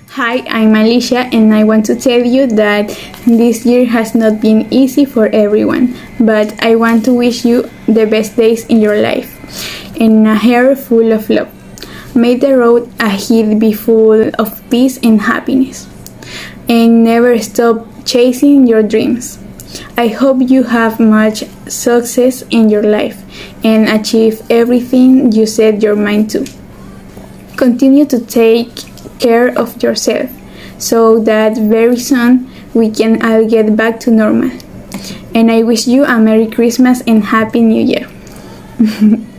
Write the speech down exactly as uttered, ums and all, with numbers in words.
Hi, I'm Alicia, and I want to tell you that this year has not been easy for everyone, but I want to wish you the best days in your life and a hair full of love. May the road ahead be full of peace and happiness, and never stop chasing your dreams. I hope you have much success in your life and achieve everything you set your mind to. Continue to take care of yourself so that very soon we can all get back to normal. And I wish you a Merry Christmas and Happy New Year.